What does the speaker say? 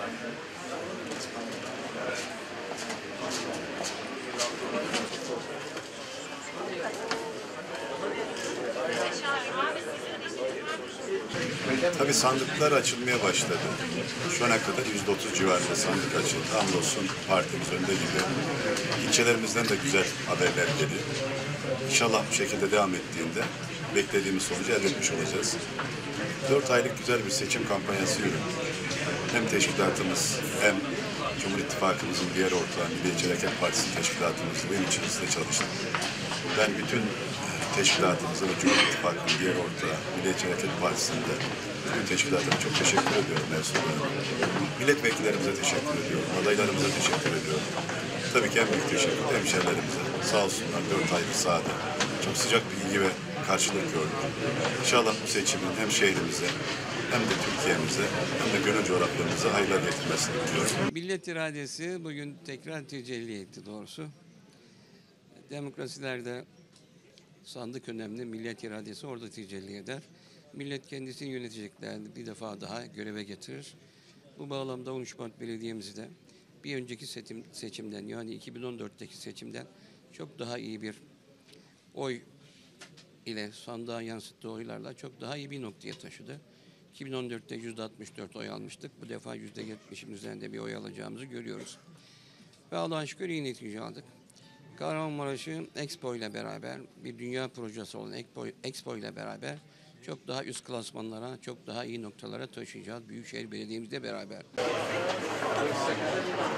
Tabii sandıklar açılmaya başladı. Şu ana kadar %30 civarında sandık açıldı. Hamdolsun partimiz önde gibi. İlçelerimizden de güzel haberler geliyor. İnşallah bu şekilde devam ettiğinde beklediğimiz sonucu elde etmiş olacağız. 4 aylık güzel bir seçim kampanyası yürüdü. Hem teşkilatımız hem Cumhur İttifakımızın diğer ortağı Milliyetçi Hareket Partisi teşkilatımızla benim içimizde çalıştım. Ben bütün teşkilatımıza ve Cumhur İttifakı'nın diğer ortağı Milliyetçi Hareket Partisi'nde bütün teşkilatlara çok teşekkür ediyorum mensuplarına. Milletvekillerimize teşekkür ediyorum, adaylarımıza teşekkür ediyorum. Tabii ki en büyük teşekkür hemşehrilerimize. Sağ olsunlar 4 aylık sahada çok sıcak bir ilgi ve karşılık gördük. İnşallah bu seçimin hem şehrimize hem de Türkiye'mize hem de gönül coğrafyamıza hayırlar getirmesini diliyorum. Millet iradesi bugün tekrar tecelli etti doğrusu. Demokrasilerde sandık önemli, millet iradesi orada tecelli eder. Millet kendisini yöneteceklerini bir defa daha göreve getirir. Bu bağlamda 13 Mart Belediye'mizi de bir önceki seçimden yani 2014'teki seçimden çok daha iyi bir oy ile sandığa yansıttığı oylarla çok daha iyi bir noktaya taşıdı. 2014'te %64 oy almıştık. Bu defa %70'in üzerinde bir oy alacağımızı görüyoruz. Ve Allah'a şükür iyi netice aldık. Kahramanmaraş'ı Expo ile beraber bir dünya projesi olan Expo ile beraber çok daha üst klasmanlara, çok daha iyi noktalara taşıyacağız. Büyükşehir Belediye'mizle beraber.